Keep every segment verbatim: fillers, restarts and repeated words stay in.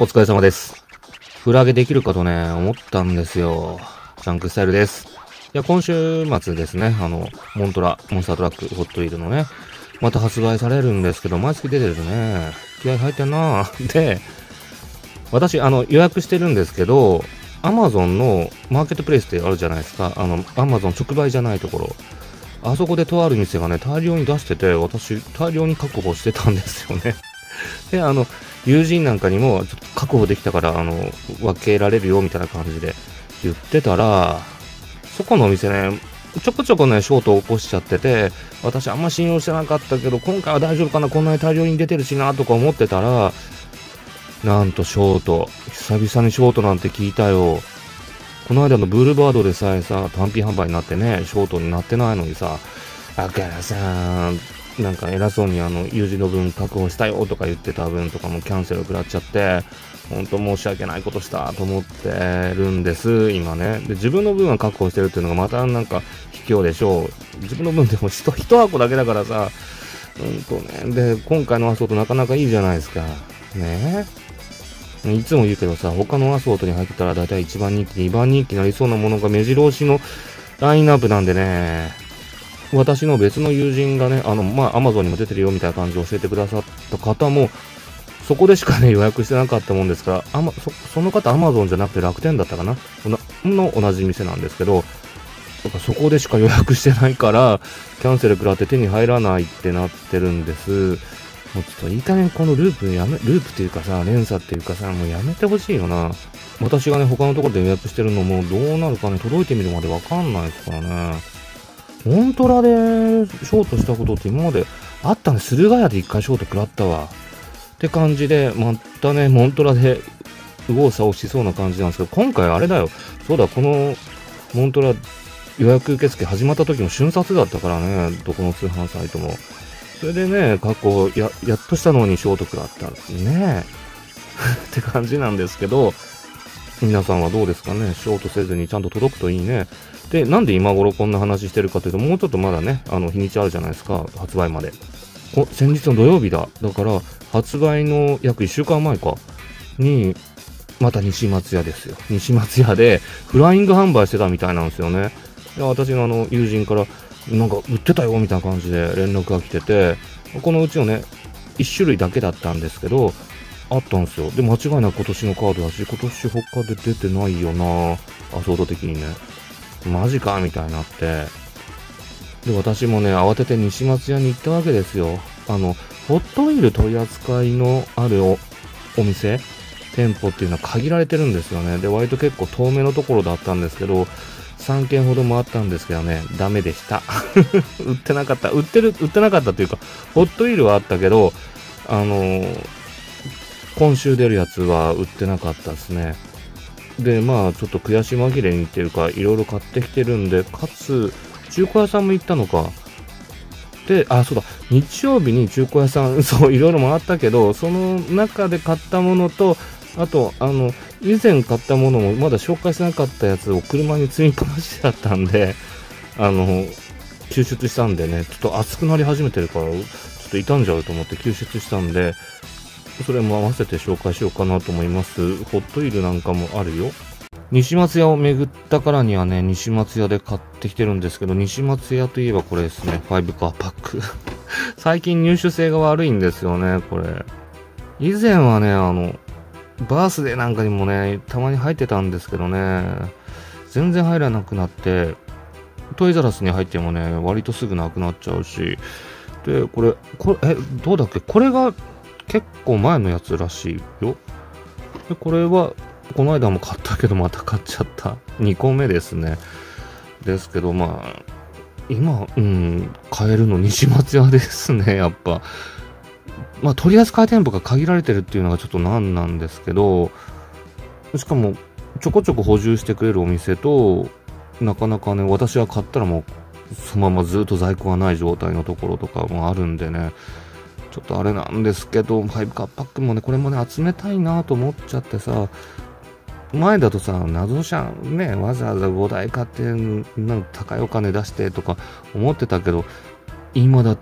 お疲れ様です。フラゲできるかとね、思ったんですよ。ジャンクスタイルです。いや、今週末ですね、あの、モントラ、モンスタートラック、ホットイールのね、また発売されるんですけど、毎月出てるね。気合入ってんなで、私、あの、予約してるんですけど、アマゾンのマーケットプレイスってあるじゃないですか。あの、アマゾン直売じゃないところ。あそこでとある店がね、大量に出してて、私、大量に確保してたんですよね。で、あの、友人なんかにも、ちょっと確保できたから、あの、分けられるよ、みたいな感じで言ってたら、そこのお店ね、ちょこちょこね、ショートを起こしちゃってて、私あんま信用してなかったけど、今回は大丈夫かな、こんなに大量に出てるしな、とか思ってたら、なんとショート、久々にショートなんて聞いたよ。この間のブールバードでさえさ、単品販売になってね、ショートになってないのにさ、だからさ、なんか偉そうにあの、友人の分確保したよとか言ってた分とかもキャンセル食らっちゃって、ほんと申し訳ないことしたと思ってるんです、今ね。で、自分の分は確保してるっていうのがまたなんか卑怯でしょう。自分の分でも一箱だけだからさ、うんとね。で、今回のアソートなかなかいいじゃないですか。ねえ。いつも言うけどさ、他のアソートに入ってたらだいたいいちばん人気、にばん人気になりそうなものが目白押しのラインナップなんでね、私の別の友人がね、あの、まあ、アマゾンにも出てるよみたいな感じで教えてくださった方も、そこでしかね、予約してなかったもんですから、あま、そ、その方アマゾンじゃなくて楽天だったかなの同じ店なんですけど、そこでしか予約してないから、キャンセル食らって手に入らないってなってるんです。もうちょっといい加減このループやめ、ループっていうかさ、連鎖っていうかさ、もうやめてほしいよな。私がね、他のところで予約してるのもどうなるかね、届いてみるまでわかんないですからね。モントラでショートしたことって今まであったね。駿河屋で一回ショート食らったわ。って感じで、またね、モントラで右往左往しそうな感じなんですけど、今回あれだよ。そうだ、このモントラ予約受付始まった時も瞬殺だったからね、どこの通販サイトも。それでね、過去や、やっとしたのにショート食らったねって感じなんですけど、皆さんはどうですかね。ショートせずにちゃんと届くといいね。で、なんで今頃こんな話してるかというと、もうちょっとまだね、あの、日にちあるじゃないですか、発売まで。お、先日の土曜日だ。だから、発売の約いっしゅうかんまえか、に、また西松屋ですよ。西松屋で、フライング販売してたみたいなんですよね。で、私のあの、友人から、なんか、売ってたよ、みたいな感じで連絡が来てて、このうちのね、いち種類だけだったんですけど、あったんですよ。で、間違いなく今年のカードだし、今年他で出てないよな、アソード的にね。マジかみたいになって。で、私もね、慌てて西松屋に行ったわけですよ。あの、ホットイール取り扱いのあるお、お店、店舗っていうのは限られてるんですよね。で、割と結構遠めのところだったんですけど、さんけんほど回ったんですけどね、ダメでした。売ってなかった。売ってる、売ってなかったというか、ホットイールはあったけど、あのー、今週出るやつは売ってなかったですね。で、まあ、ちょっと悔し紛れにっていうか、いろいろ買ってきてるんで、かつ、中古屋さんも行ったのか。で、あ、そうだ、日曜日に中古屋さん、そう、いろいろ回ったけど、その中で買ったものと、あと、あの、以前買ったものもまだ紹介してなかったやつを車に積みっぱなしだったんで、あの、救出したんでね、ちょっと熱くなり始めてるから、ちょっと傷んじゃうと思って救出したんで、それも合わせて紹介しようかなと思います。ホットイールなんかもあるよ。西松屋を巡ったからにはね、西松屋で買ってきてるんですけど、西松屋といえばこれですね、ファイブカーパック。最近入手性が悪いんですよね、これ。以前はね、あの、バースデーなんかにもね、たまに入ってたんですけどね、全然入らなくなって、トイザラスに入ってもね、割とすぐなくなっちゃうし、で、これ、これ、え、どうだっけ、これが結構前のやつらしいよ。で、これは、この間も買ったけどまた買っちゃった。にこめですね。ですけど、まあ、今、うん、買えるの西松屋ですね、やっぱ。まあ、取り扱い店舗が限られてるっていうのがちょっとなんなんですけど、しかも、ちょこちょこ補充してくれるお店と、なかなかね、私は買ったらもう、そのままずっと在庫がない状態のところとかもあるんでね、ちょっとあれなんですけど、ファイブカーパックもね、これもね、集めたいなと思っちゃってさ、前だとさ、謎車ね、わざわざごだい買って、なんか高いお金出してとか思ってたけど、今だと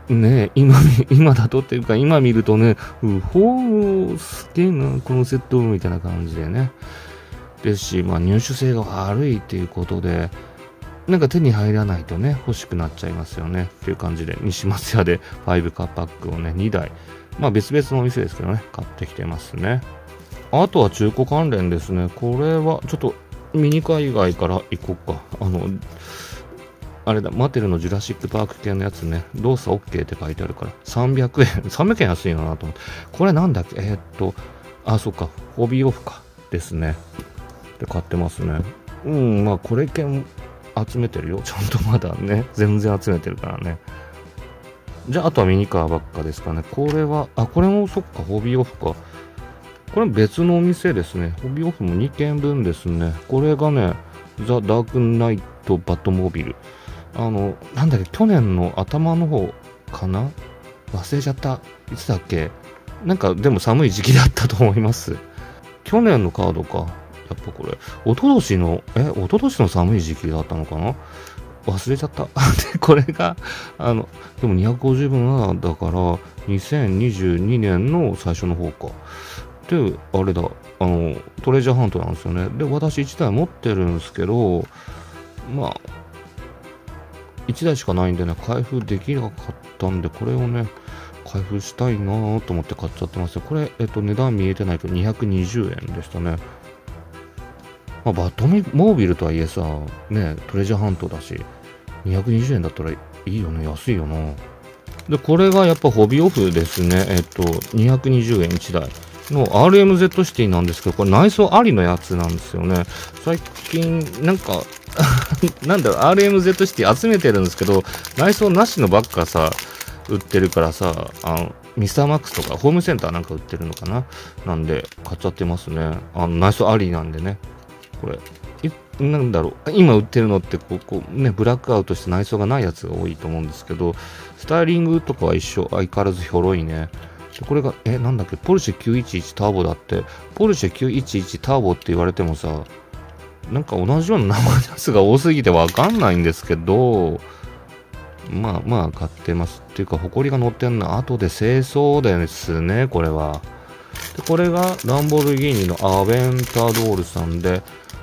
ね、今、今だとっていうか、今見るとね、うほー、すげえな、このセットみたいな感じでね。ですし、まあ入手性が悪いっていうことで、なんか手に入らないとね、欲しくなっちゃいますよね。っていう感じで、西松屋でファイブカーパックをね、にだい、まあ別々のお店ですけどね、買ってきてますね。あとは中古関連ですね。これは、ちょっと、ミニカー以外から行こうか。あの、あれだ、マテルのジュラシックパーク系のやつね、動作 OK って書いてあるから、さんびゃくえん、さんびゃくえん安いよなと思って。これなんだっけえー、っと、あ、そっか、ホビーオフか。ですね。で、買ってますね。うん、まあ、これ系も集めてるよ。ちゃんとまだね。全然集めてるからね。じゃあ、あとはミニカーばっかですかね。これは、あ、これもそっか、ホビーオフか。これ別のお店ですね。ホビーオフもにけんぶんですね。これがね、ザ・ダークナイト・バットモービル。あの、なんだっけ、去年の頭の方かな忘れちゃった。いつだっけなんか、でも寒い時期だったと思います。去年のカードか。やっぱこれ、一昨年の、え、一昨年の寒い時期だったのかな忘れちゃった。で、これが、あの、でもにひゃくごじゅうぶんだから、にせんにじゅうにねんの最初の方か。で、あれだ、あの、トレジャーハントなんですよね。で、私いちだい持ってるんですけど、まあ、いちだいしかないんでね、開封できなかったんで、これをね、開封したいなぁと思って買っちゃってますよ。これ、えっと、値段見えてないけど、にひゃくにじゅうえんでしたね。まあ、バットモービルとはいえさ、ね、トレジャーハントだし、にひゃくにじゅうえんだったらいいよね、安いよな。で、これがやっぱホビーオフですね。えっと、にひゃくにじゅうえんいちだいの アールエムゼット シティなんですけど、これ内装ありのやつなんですよね。最近、なんか、なんだろう、アールエムゼット シティ集めてるんですけど、内装なしのばっかさ、売ってるからさ、あの、ミスターマックスとかホームセンターなんか売ってるのかななんで、買っちゃってますね。あの、内装ありなんでね。これ、なんだろう、今売ってるのって、ここ、ね、ブラックアウトして内装がないやつが多いと思うんですけど、スタイリングとかは一緒、相変わらずひょろいね。でこれが、え、なんだっけ、ポルシェきゅういちいちターボだって、ポルシェきゅういちいちターボって言われてもさ、なんか同じような名前のやつが多すぎてわかんないんですけど、まあまあ買ってます。っていうか、埃が乗ってんの後で清掃ですね、これは。で、これがランボルギーニのアベンタドールさんで、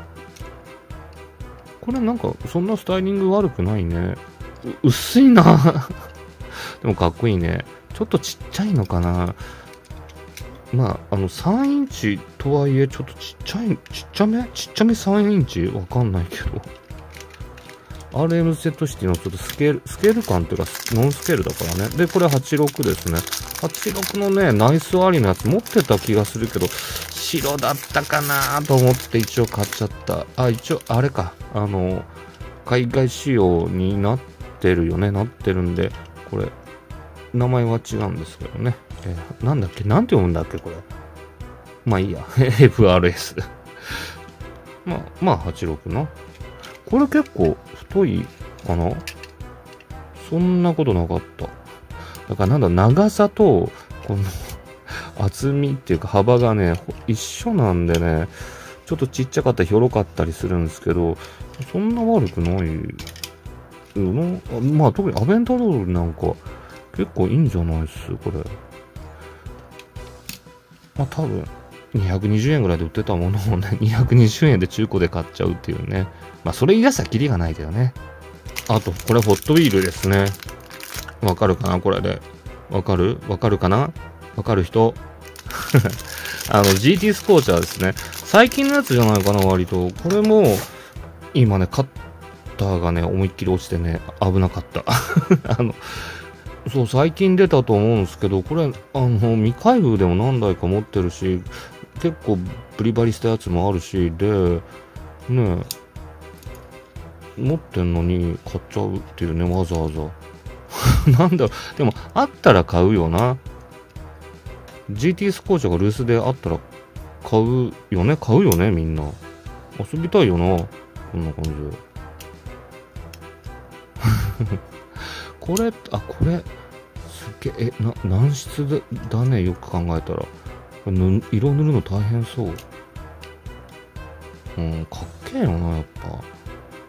これなんかそんなスタイリング悪くないね。薄いなでもかっこいいね。ちょっとちっちゃいのかな。まあ、あのさんインチとはいえちょっとちっちゃい、ちっちゃめちっちゃめさんインチわかんないけど。アールエムゼット シティのちょっとスケール、スケール感っていうかノンスケールだからね。で、これはちじゅうろくですね。はちじゅうろくのね、ナイスありのやつ持ってた気がするけど、白だったかなと思って一応買っちゃった。あ、一応、あれか。あの、海外仕様になってるよね。なってるんで、これ、名前は違うんですけどね。えー、なんだっけなんて読むんだっけこれ。まあいいや。エフアールエス。まあ、まあ、はちじゅうろくな。これ結構太いかなそんなことなかった。だからなんだ、長さと、この厚みっていうか幅がね、一緒なんでね、ちょっとちっちゃかったりひょろかったりするんですけど、そんな悪くないよな。まあ特にアベンタドールなんか結構いいんじゃないっす、これ。まあ多分、にひゃくにじゅうえんぐらいで売ってたものをね、にひゃくにじゅうえんで中古で買っちゃうっていうね。まあそれ言い出したらキリがないけどね。あと、これホットウィールですね。わかるかなこれで。わかるわかるかなわかる人あの、ジーティー スコーチャーですね。最近のやつじゃないかな、割と。これも、今ね、カッターがね、思いっきり落ちてね、危なかった。あの、そう、最近出たと思うんですけど、これ、あの、未開封でも何台か持ってるし、結構ブリバリしたやつもあるし、で、ね、持ってんのに買っちゃうっていうね、わざわざ。なんだろう、でも、あったら買うよな。ジーティー スコーチャーがルースであったら買うよね、買うよね、みんな。遊びたいよな、こんな感じで。これ、あ、これ、すっげえ、え、な、軟質でだね、よく考えたら。ぬ色塗るの大変そう。うん、かっけえよな、やっぱ。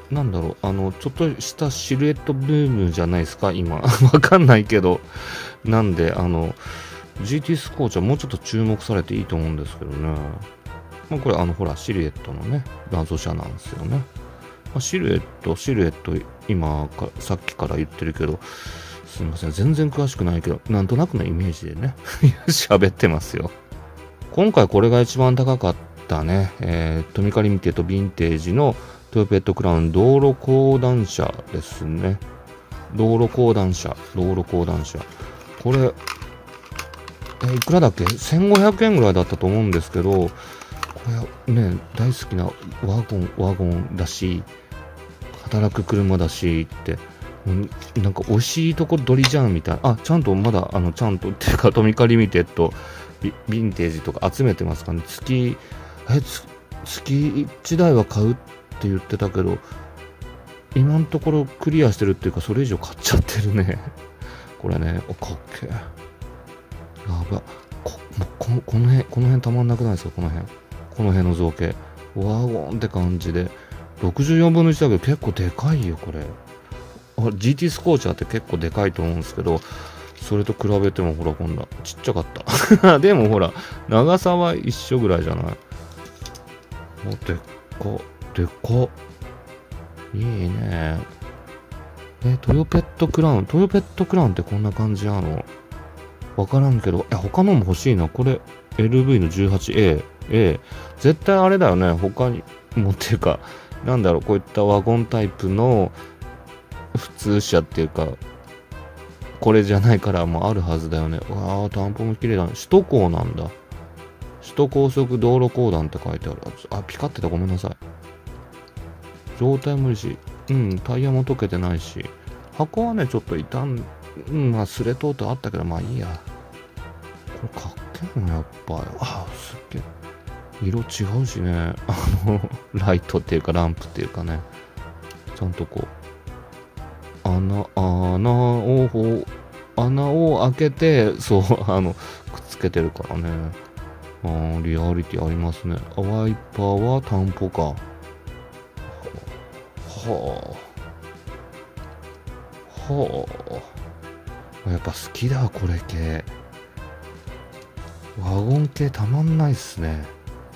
なんだろう、あの、ちょっとしたシルエットブームじゃないですか、今。わかんないけど。なんで、あの、ジーティー スコーチはもうちょっと注目されていいと思うんですけどね。まあ、これ、あの、ほら、シルエットのね、画像車なんですよね。まあ、シルエット、シルエット、今か、さっきから言ってるけど、すいません、全然詳しくないけど、なんとなくのイメージでね、喋ってますよ。今回これが一番高かったね、えー、トミカリミテッドヴィンテージのトヨペットクラウン道路公団車ですね。道路公団車、道路公団車。これ、えー、いくらだっけ ?せんごひゃくえんぐらいだったと思うんですけど、これね、大好きなワゴン、ワゴンだし、働く車だしって、なんか惜しいとこ取りじゃんみたいな。あ、ちゃんとまだ、あの、ちゃんとっていうか、トミカリミテッド、ヴィンテージとか集めてますかね。月、え、つ月いちだいは買うって言ってたけど、今のところクリアしてるっていうか、それ以上買っちゃってるね。これね、お、かっけえ。やば。こ、もうこの、この辺、この辺たまんなくないですか、この辺。この辺の造形。ワゴンって感じで。ろくじゅうよんぶんのいちだけど結構でかいよ、これ。ジーティー スコーチャーって結構でかいと思うんですけど、それと比べてもほらこんなちっちゃかったでもほら長さは一緒ぐらいじゃない。お、でっかでっかいいね。え、トヨペットクラウントヨペットクラウンってこんな感じなの？わからんけど、え、他のも欲しいな。これ エルブイ の じゅうはちエー、A、絶対あれだよね。他にもっていうか、なんだろう、こういったワゴンタイプの普通車っていうか、これじゃないからもあるはずだよね。わあ、担保も綺麗だね。首都高なんだ。首都高速道路公団って書いてある。あ、ピカってた。ごめんなさい。状態もいいし、うん、タイヤも溶けてないし、箱はね、ちょっと傷ん、うん、まあ、すれとうとあったけど、まあいいや。これかっけえな、やっぱ。あ、すっげえ。色違うしね。あの、ライトっていうか、ランプっていうかね。ちゃんとこう、穴、穴を、穴を開けて、そう、あの、くっつけてるからね。あー、リアリティありますね。ワイパーは担保か。はあ。はあ。やっぱ好きだ、これ系。ワゴン系たまんないっすね。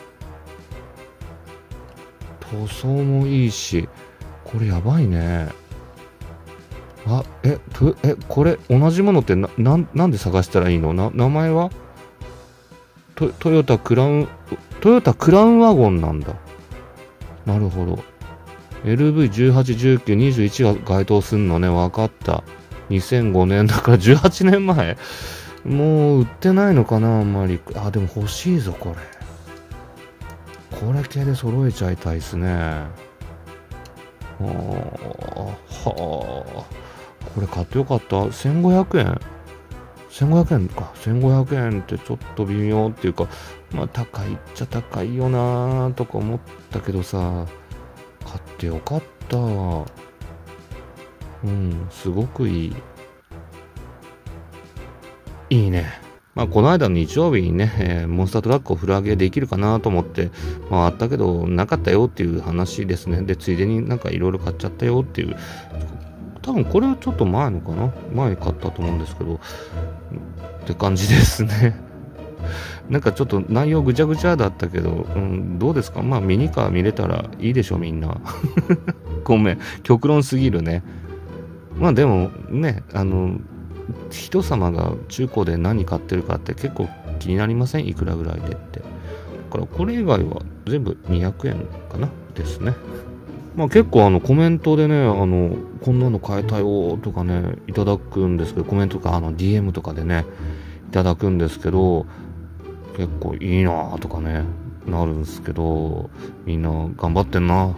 塗装もいいし、これやばいね。あ、え、と、え、これ、同じものってな、なん、なんで探したらいいの？な、名前はト、トヨタクラウン、トヨタクラウンワゴンなんだ。なるほど。エルブイじゅうはち、じゅうきゅう、にじゅういちが該当すんのね。わかった。にせんごねんだからじゅうはちねんまえ。もう売ってないのかな、あんまり。あ、でも欲しいぞ、これ。これ系で揃えちゃいたいっすね。はあ、はあ。これ買ってよかった。せんごひゃくえん ?せんごひゃくえんか。せんごひゃくえんってちょっと微妙っていうか、まあ高いっちゃ高いよなーとか思ったけどさ、買ってよかった。うん、すごくいい。いいね。まあ、この間の日曜日にね、えー、モンスタートラックをフル上げできるかなと思って、まあ、あったけど、なかったよっていう話ですね。で、ついでになんかいろいろ買っちゃったよっていう。多分これはちょっと前のかな？前に買ったと思うんですけど、って感じですね。なんかちょっと内容ぐちゃぐちゃだったけど、うん、どうですか？まあミニカー見れたらいいでしょ、みんな。ごめん、極論すぎるね。まあでもね、あの、人様が中古で何買ってるかって結構気になりません？いくらぐらいでって。だからこれ以外は全部にひゃくえんかなですね。まあ結構あのコメントでね、あの、こんなの買えたよとかね、いただくんですけど、コメントとかあの ディーエム とかでね、いただくんですけど、結構いいなぁとかね、なるんですけど、みんな頑張ってんな。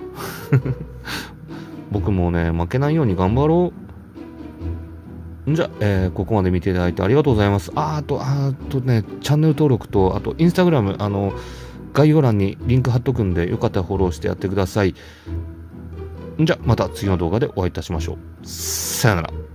僕もね、負けないように頑張ろう。んじゃ、えー、ここまで見ていただいてありがとうございます。あーあと、あーとね、チャンネル登録と、あと、インスタグラム、あの、概要欄にリンク貼っとくんで、よかったらフォローしてやってください。んじゃ、また次の動画でお会いいたしましょう。さよなら。